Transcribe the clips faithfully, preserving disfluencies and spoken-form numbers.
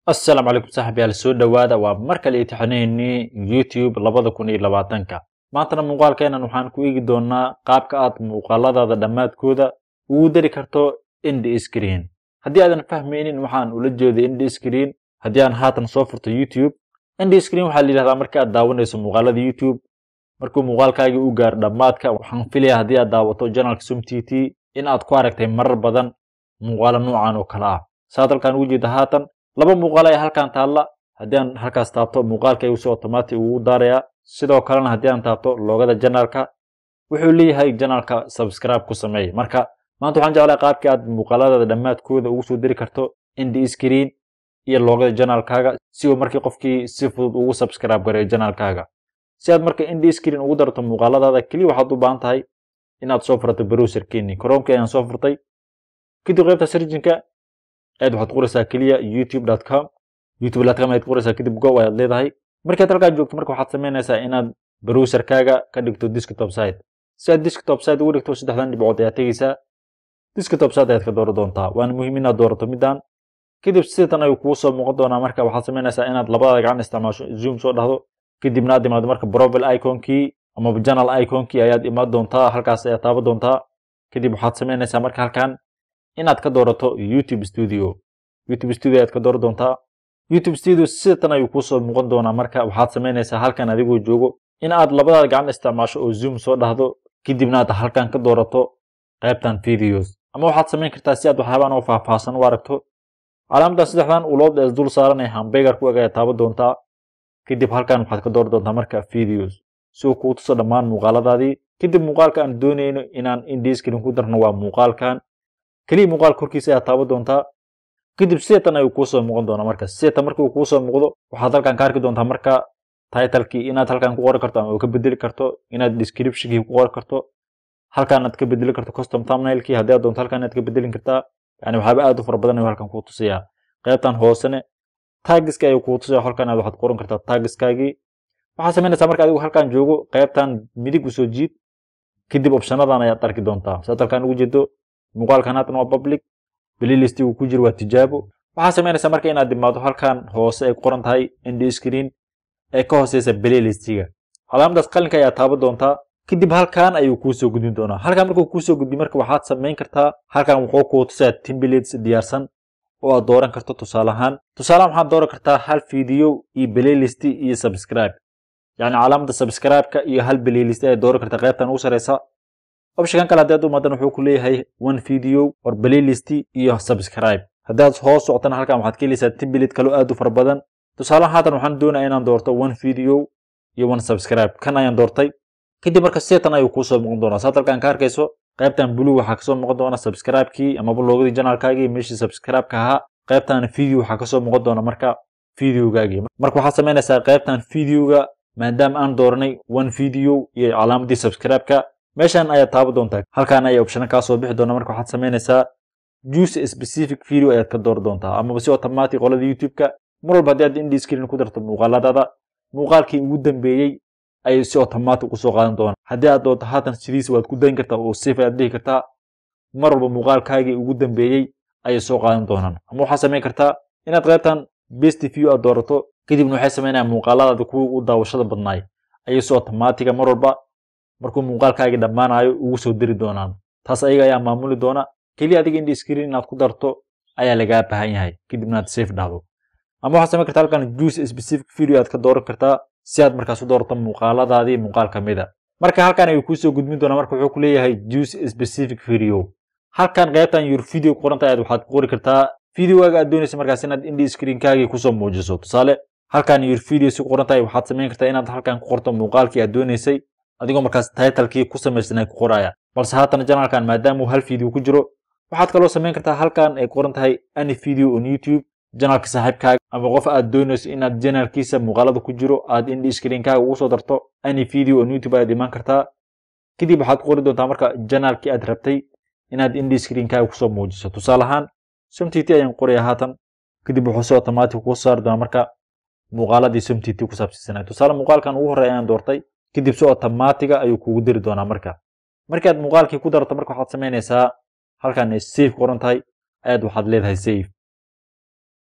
السلام عليكم صاحبي على سو dhawaada waa marka la imtixaaneynay YouTube labada kun iyo labaatanka maantana muuqaalkeena waxaan ku eegi doonaa qaabka aad muuqaaladaada dhamaadkooda ugu dari karto end screen haddii aadan fahmaynin waxaan ula jeedo end screen haddii aan haatan soo furto YouTube end screen waxa la yiraahdaa marka aad daawanayso muuqaalada YouTube markuu muuqaalkaaga uu gaar dhamaadka waxaan filayaa haddii aad daawato channelka Sum T T in aad ku aragtay marar badan muuqaalo noocan oo kala ah saadalkan ugu jeeda haatan laba muuqaal ay halkan taala haddii aan halkaas taabto muuqaalka uu si automatic ugu daaraya sidoo kalena haddii aan taabto loogada channelka wuxuu leeyahay channelka subscribe ku sameey marka maanta waxaan jeclahay qaabka aad muuqaalada dhamaadkooda ugu soo diri karto end screen iyo loogada channelkaaga si uu markii qofkii si fudud ugu subscribe gareeyo channelkaaga si aad marka end screen ugu darto muuqaaladaada kaliya waxaad u baahan tahay inaad soo furto browserkeeni Chrome-ka ayaan soo furtay kadib qaybta searching-ka aad waxaad qoraysaa kaliya youtube dot com youtube dot com aad qoraysaa kadib go ayaad leedahay markaad halkaa joogto marka waxaad sameynaysaa inaad browserkaaga ka dhigto desktop site si aad desktop site ugu dhigto saddexdan dhibcood ayaad tegaysaa desktop site ayaad ka dooran doontaa waana muhiim inaad doorato midaan kadib sidan ayuu kuu soo muuqan doonaa marka waxaad sameynaysaa inaad labada gacan isticmaasho zoom soo dhahdo kadibna aad imaado marka profile icon-kii ama channel icon-kii ayaad imaan doontaa halkaas ayaad taaban doontaa kadib waxaad sameynaysaa marka halkan inaad ka doorato YouTube Studio YouTube Studio aad ka dooran doontaa YouTube Studio sidan ayuu kuu soo muuqan doonaa marka waxaad sameynaysaa halkan adigoo joogo in aad labada gacan isticmaasho oo zoom soo dhahdo kadibna aad halkan ka doorato qaybtan videos ama waxaad sameyn kartaa si aad waxyaabaan oo faahfaahsan u aragto calaamada saddexdan ulood ee dul saaran ee hamburger ku ag taaban doontaa kadib halkan waxaad ka dooran doontaa marka videos si uu kuu tuso dhammaan muuqaaladaadii kadib muuqaalka aan doonayno inaan end screen ku darno waa muuqaalkan kaliya muuqaal korkiisa aad taaban doontaa kadib sidan ayuu kuu soo muuqan doonaa marka sidan markii uu kuu soo muuqdo waxaad halkan ka arki doontaa marka title-kii inaad halkan ku qori karto ama ka bedeli karto inaad description-kii ku qori karto halkan aad ka bedeli karto custom thumbnail-kii haddii aad doonto halkan aad ka bedelin kartaa yani waxyaaba aad u fara badan ayuu halkan kuu tusayaa qaybtan hoosene tags-ka ayuu kuu tusayaa halkan aad waxaad qoran kartaa tags-kaagii waxaad sameynaysaa marka adigu halkan joogo qaybtan midig u soo jiid kadib option-adan ayaad arki doontaa saad halkan ugu jeedo muuqaalkan haatan waa public playlist uu ku jiro waa tijaabo waxaa sameynaysaa marka inaad dimaado halkan hoose ay qoran tahay end screen ee ka hooseysa playlist-ga calaamadaas qalinka ayaa taaban doontaa kadib halkan ayuu kuu soo gudbin doonaa halkan markuu kuu soo gudbiyo marka waxaad sameyn kartaa halkan wuxuu kuu tusaa templates diyaarsan oo aad dooran karto tusaale ahaan tusaale ahaan waxaad dooran kartaa hal video iyo playlist iyo subscribe yani calaamada subscribe-ka iyo hal playlist ay dooran kartaa qaybtan ugu sareysa option kale hadii aad u maadan wuxuu ku leeyahay one video or playlist iyo subscribe hadii aad hoos socotana halkan waxaad ka helaysaa template kale aad u fara badan tusaale haatan waxaan doonayaa inaan doorto one video iyo one subscribe kan ayaan doortay kadib marka sidan ayuu kuu soo muuqan doonaa saad halkan ka arkayso qaybtan blue waxaa kasoo muuqan doona subscribe-kii ama loogadii channel-kaagii meeshii subscribe-ka ahaa qaybtan video waxaa kasoo muuqan doona marka video-gaagii marka waxaad sameynaysaa qaybtan video-ga maadaama aan dooranay one video iyo calaamadii subscribe-ka meeshan ayaad taaban doontaa halkan ayaa option ka soo bixi doona marka waxaad sameynaysaa choose a specific video ayaad ka dooran doontaa ama si automatic qolada YouTube-ka mar walba haddii aad end screen ku darto muuqaaladaada muuqaalkii ugu dambeeyay ayay si automatic u soo qaadan doonaa haddii aad doonto haatan sidiisa waad ku dayn kartaa oo save ayaad dhihi kartaa mar walba muuqaalkaagii ugu dambeeyay ayay soo qaadan doonaan ama waxaad sameyn kartaa inaad qaybtan best view aad doorato kadibna waxay sameynayaan muuqaaladaada kuwa ugu daawashada badnaay ayay si automatic mar walba markuu muuqaalkaaga dhamaanayo ugu soo diri doonaan taas ayaga ayaa maamuli doona kaliya adiga end screen inaad ku darto ayaa lagaa baahan yahay kadibna aad save dhahdo ama waxaad sameyn kartaa halkan choose a specific video aad ka dooran kartaa si aad markaas u doorato muuqaaladaadii muuqaal ka mid a marka halkan ayuu kuu soo gudbin doonaa marka wuxuu ku leeyahay choose a specific video halkan qaybtan your video qoranta ayaad waxaad ku qori kartaa videogaaga aad doonaysa markaas inaad end screen-kaagii kusoo muujiso tusaale halkan your video si qorantahay waxaad sameyn kartaa inaad halkan ku qorto muuqaalkii aad doonaysay adigoo markaas title-kii ku samaysanay ku qoraya balse haatan channel-kan maadaama uu hal video ku jiro waxaad kaloo sameyn kartaa halkan ay qoran tahay any video on YouTube channel-ka saaxiibkaaga ama qof aad doonayso inaad channel-kiisa muuqaalada ku jiro aad end screen-kaaga ugu soo darto any video on YouTube ayaad imaan kartaa kadib waxaad qori doontaa marka channel-kii aad rabtay inaad end screen-kaaga kusoo muujiso tusaale ahaan Sum T T ayaan qorayaa haatan kadib wuxuu si automatic kuu saari doonaa marka muuqaaladii Sum T T ku saabsanay tusaale muuqaalkan ugu horeeya ayaan doortay kadib si automatic ayuu kugu diri doonaa marka markaad muuqaalkii ku darto marka waxaad sameynaysaa halkan ay save qoran tahay aad waxaad leedahay save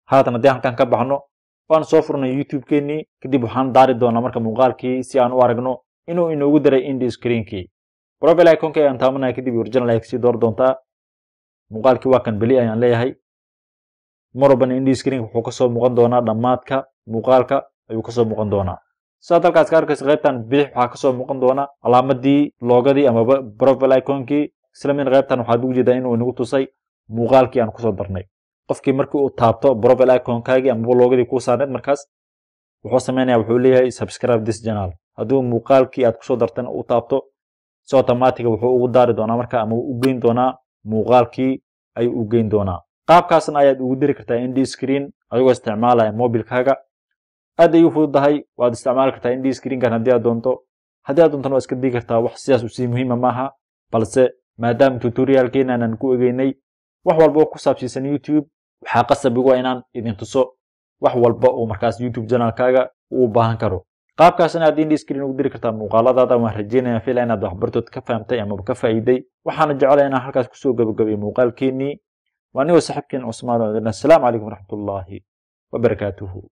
haatan haddii halkan ka baxno waan soo furnay youtube keenii kadib waxaan daari doonaa marka muuqaalkii si aan u aragno inuu inoogu daray end screenkii profile iconka ayaan taabanaya kadib original ay kasii door doontaa muuqaalkii waa kan beli ayaan leeyahay marwalbana end screenka wuxuu kasoo muuqan doonaa dhammaadka muuqaalka ayuu kasoo muuqan doonaa sidaad halkaas ka arkaysa qaybtan bidix waxaa kasoo muuqan doona calaamadii loogadii amaba profile iconkii isla mid qaybtan waxaad ugu jeedaa inuu inagu tusay muuqaalkii aan kusoo darnay qofkii markii uu taabto profile iconkaagii amaba loogadii kuu saarneed markaas wuxuu sameynaya wuxuu leeyahay subscribe this channel hadduu muuqaalkii aad kusoo dartan u taabto si automatic wuxuu ugu daari doonaa marka ama u geyn doonaa muuqaalkii ayuu u geyn doonaa qaabkaasna ayaad ugu diri kartaa end screen adigoo isticmaalaya mobilkaaga aad ayuu fududahay waad isticmaali kartaa end screenkan haddii aad doonto haddii aad doontana waa iska digi kartaa wax sidaas usii muhiima maaha balse maadaama tutorialkeena aanan ku egeynay wax walba oo ku saabsiisan youtube waxaa qasab igu inaan idin tuso wax walba oo markaas youtube channelkaaga uu baahan karo qaabkaasna aad end screen ugu diri kartaa muuqaaladaada waan rajeynaya fila inaad waxbartood ka fahamtay amaba ka faa'iiday waxaana jeclay inaan halkaas kusoo gabagabeeyo muuqaalkeenii waa anigoo saaxiibkeen cusmaan oo idin assalaamu calaykum waraxmatullaahi wabarakaatuhu